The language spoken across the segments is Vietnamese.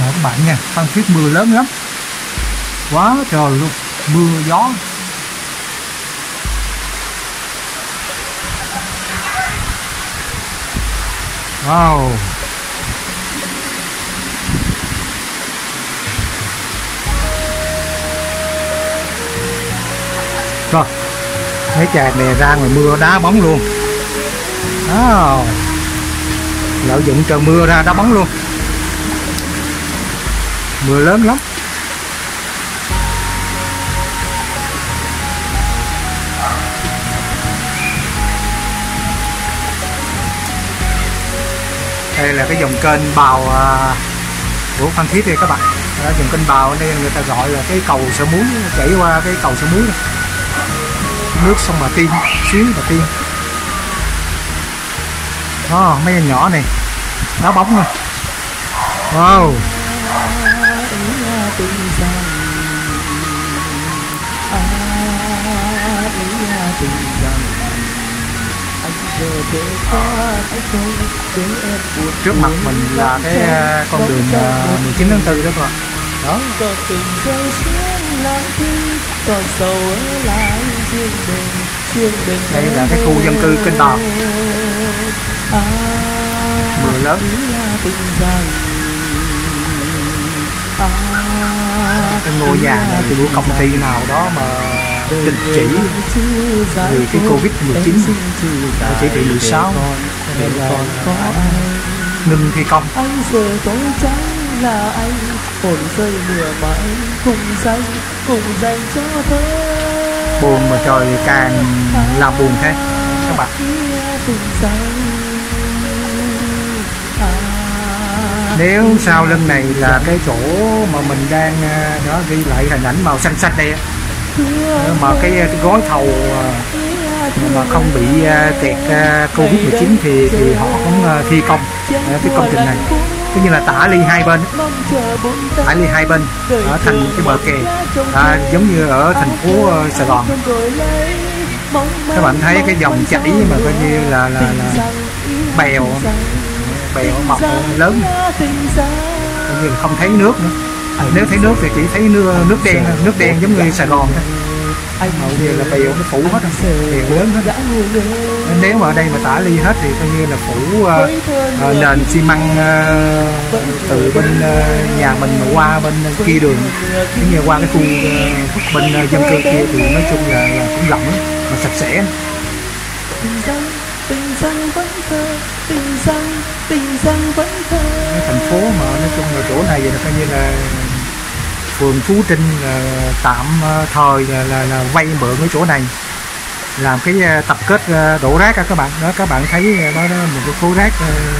các bạn nha, Phan Thiết mưa lớn lắm, quá trời luôn, mưa gió. Wow. Rồi, mấy chàng này ra ngoài mưa đá bóng luôn. Lợi dụng trời mưa ra đá bóng luôn. Mưa lớn lắm. Đây là cái dòng kênh Bào của Phan Thiết đây các bạn. Dòng kênh Bào ở đây người ta gọi là cái cầu Sở Muối, chảy qua cái cầu Sở Muối này. Nước sông Bà Tiên, xuyến Bà Tiên. Đó, mấy em nhỏ này đá bóng nè. Wow. Trước mặt mình là cái con đường 19 tháng 4 đó các bạn. Đó. Đây là cái khu dân cư Kênh Bào. Mưa lớn. Cái ngôi nhà này thì của công ty nào đó mà đình chỉ vì cái Covid-19, chỉ thị 16 để là ngừng thi công. Là anh hồn rơi mưa mãi cùng dành cho thơ. Buồn mà trời càng làm buồn thế các bạn. Nếu sau lưng này là cái chỗ mà mình đang đó ghi lại hình ảnh màu xanh xanh đây, mà cái gói thầu mà không bị kẹt Covid-19 thì họ cũng thi công cái công trình này. Cứ như là tả ly hai bên ở thành cái bờ kè, giống như ở thành phố Sài Gòn. Các bạn thấy cái dòng chảy mà coi như là bèo mọc lớn, coi như là không thấy nước nữa. Nếu thấy nước thì chỉ thấy nước đen giống như Sài Gòn thôi. Hầu như là bèo nó phủ hết, bèo lớn hết. Nếu mà ở đây mà tả ly hết thì coi như là phủ nền xi măng từ bên nhà mình mà qua bên kia đường, giống như qua cái khu bên dân cư kia thì nói chung là cũng rộng mà sạch sẽ. Cái thành phố mà nói chung là chỗ này là coi như là phường Phú Trinh tạm thời là vay mượn cái chỗ này làm cái tập kết đổ rác các bạn. Đó, các bạn thấy đó một cái khối rác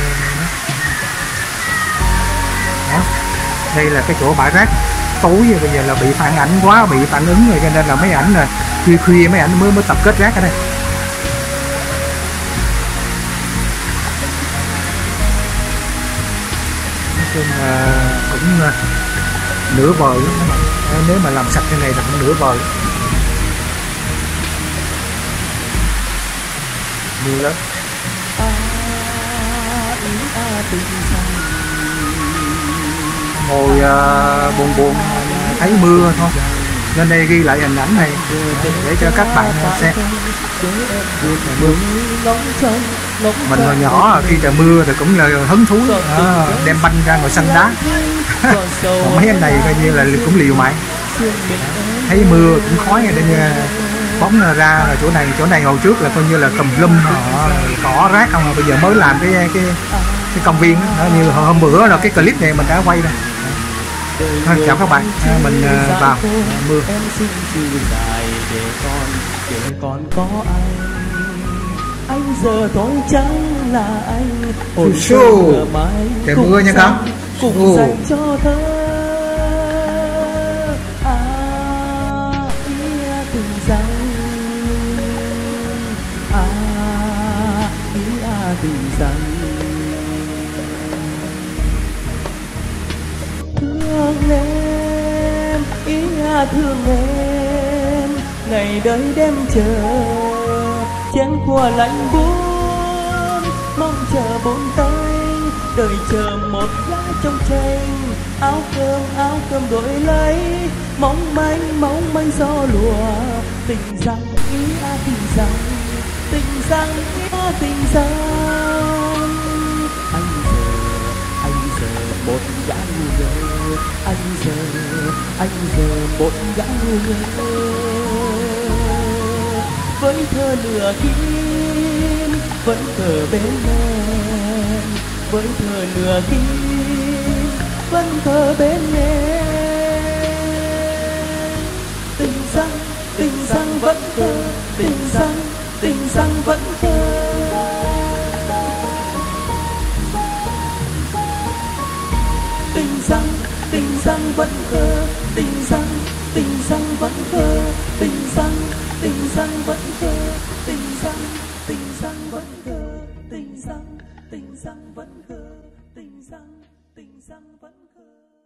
đó. Đây là cái chỗ bãi rác tối, bây giờ là bị phản ảnh quá, bị phản ứng rồi, cho nên là mấy ảnh là khuya mấy ảnh mới tập kết rác ở đây. Nói chung là cũng nửa vời lắm các bạn. Nếu mà làm sạch cái này là cũng nửa vời. Mưa lớn. Ngồi buồn thấy mưa thôi, nên đây ghi lại hình ảnh này để cho các bạn xem. Mình hồi nhỏ khi trời mưa thì cũng là hứng thú đem banh ra ngồi sân đá. Còn mấy anh này coi như là cũng liều mạng. Thấy mưa cũng khói để bóng ra là chỗ này hồi trước là coi như là tùm lum cỏ rác không, mà bây giờ mới làm cái công viên đó, như hôm bữa là cái clip này mình đã quay rồi. Thôi, chào các bạn, mình vào mưa. Anh giờ tôi chẳng là anh hồi trời mưa nha con cùng dành cho thơ. Tình rằng thương em, thương em, ngày đợi đêm chờ chén qua lạnh buốt, mong chờ bốn tay đợi chờ một lá trong tranh áo cơm đổi lấy mong manh gió lùa. Tình rằng ý tình rằng tình rằng tình rằng. Anh giờ một gã ngu ngơ, anh giờ một gã ngu ngơ. Với thơ lửa kim vẫn thờ bên em, với thơ lửa kim vẫn thờ bên em. Tình rằng vẫn thơ, tình rằng vẫn thơ. Tình rằng vẫn thơ, tình rằng vẫn thơ, tình rằng vẫn thơ, tình rằng vẫn thơ, tình rằng vẫn thơ, tình rằng vẫn thơ.